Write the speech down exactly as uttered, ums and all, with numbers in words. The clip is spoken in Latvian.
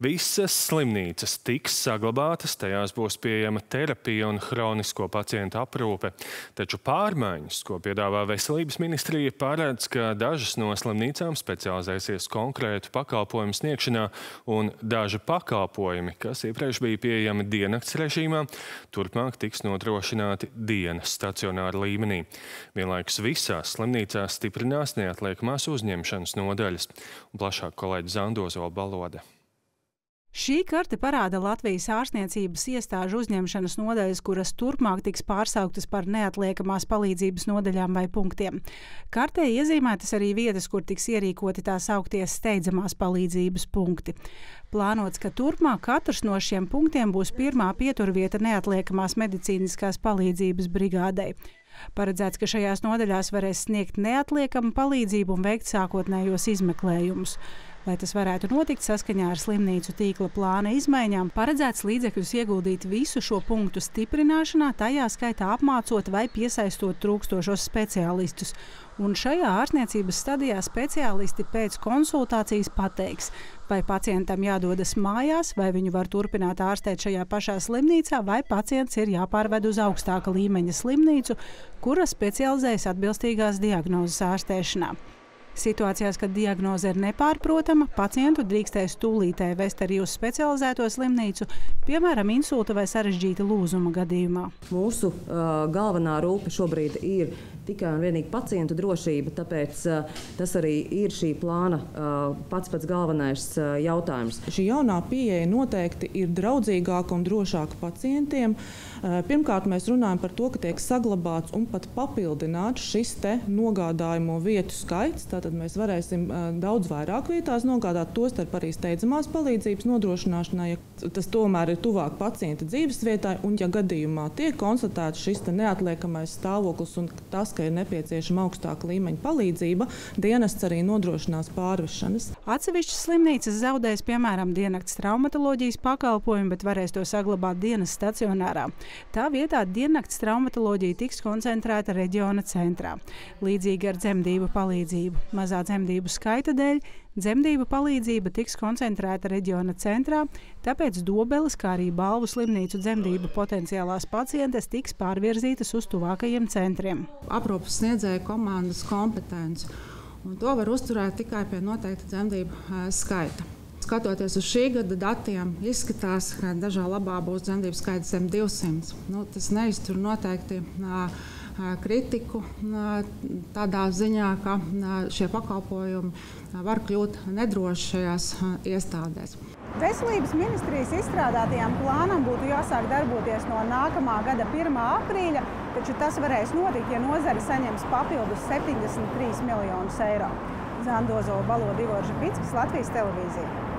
Visas slimnīcas tiks saglabātas, tajās būs pieejama terapija un hronisko pacientu aprūpe. Taču pārmaiņas, ko piedāvā Veselības ministrija, paredz, ka dažas no slimnīcām specializēsies konkrētu pakalpojumu sniegšanā, un daži pakalpojumi, kas iepriekš bija pieejami diennakts režīmā, turpmāk tiks nodrošināti dienas stacionāra līmenī. Vienlaikus visās slimnīcās stiprinās neatliekamās uzņemšanas nodaļas. Un plašāk kolēģi Zandozola Balode. Šī karte parāda Latvijas ārstniecības iestāžu uzņemšanas nodaļas, kuras turpmāk tiks pārsauktas par neatliekamās palīdzības nodaļām vai punktiem. Kartē iezīmētas arī vietas, kur tiks ierīkoti tā sauktie steidzamās palīdzības punkti. Plānots, ka turpmāk katrs no šiem punktiem būs pirmā pieturvieta neatliekamās medicīniskās palīdzības brigādei. Paredzēts, ka šajās nodaļās varēs sniegt neatliekamu palīdzību un veikt sākotnējos izmeklējumus. Lai tas varētu notikt saskaņā ar slimnīcu tīkla plāna izmaiņām, paredzēts līdzekļus ieguldīt visu šo punktu stiprināšanā, tajā skaitā apmācot vai piesaistot trūkstošos speciālistus. Un šajā ārstniecības stadijā speciālisti pēc konsultācijas pateiks, vai pacientam jādodas mājās, vai viņu var turpināt ārstēt šajā pašā slimnīcā, vai pacients ir jāpārved uz augstāka līmeņa slimnīcu, kura specializējas atbilstīgās diagnozes ārstēšanā. Situācijās, kad diagnoze ir nepārprotama, pacientu drīkstēs tūlītēji vest arī uz specializēto slimnīcu, piemēram, insulta vai sarežģīta lūzuma gadījumā. Mūsu uh, galvenā rūpe šobrīd ir tikai un vienīgi pacientu drošība, tāpēc uh, tas arī ir šī plāna uh, pats pats galvenais uh, jautājums. Šī jaunā pieeja noteikti ir draudzīgāka un drošāka pacientiem. Uh, pirmkārt, mēs runājam par to, ka tiek saglabāts un pat papildināts šis te nogādājumu vietu skaits. Tad mēs varēsim uh, daudz vairāk vietās nogādāt, tostarp arī steidzamās palīdzības nodrošināšanai, ja tas tomēr ir tuvāk pacienta dzīvesvietai, un ja gadījumā tiek konstatēts šis neatliekamais stāvoklis un tas, ka ir nepieciešama augstāka līmeņa palīdzība, dienests arī nodrošinās pārvešanas. Atsevišķas slimnīcas zaudēs, piemēram, diennakts traumatoloģijas pakalpojumu, bet varēs to saglabāt dienas stacionārā. Tā vietā diennakts traumatoloģija tiks koncentrēta reģiona centrā. Līdzīgi ar dzemdību palīdzību. Mazā dzemdību skaita dēļ dzemdību palīdzība tiks koncentrēta reģiona centrā, tāpēc Dobeles, kā arī Balvu slimnīcu dzemdību potenciālās pacientes tiks pārvirzītas uz tuvākajiem centriem. Aprūpes sniedzēja komandas kompetence, un to var uzturēt tikai pie noteikta dzemdību skaita. Skatoties uz šī gada datiem, izskatās, ka dažā labā būs dzemdību skaits zem divsimts. Nu, tas neiztur noteikti kritiku tādā ziņā, ka šie pakalpojumi var kļūt nedroši šajās iestādēs. Veselības ministrijas izstrādātajām plānam būtu jāsāk darboties no nākamā gada pirmā aprīļa, taču tas varēs notikt, ja nozare saņems papildus septiņdesmit trīs miljonus eiro. Zandozola Balode, Ivo Žapickis, Latvijas televīzija.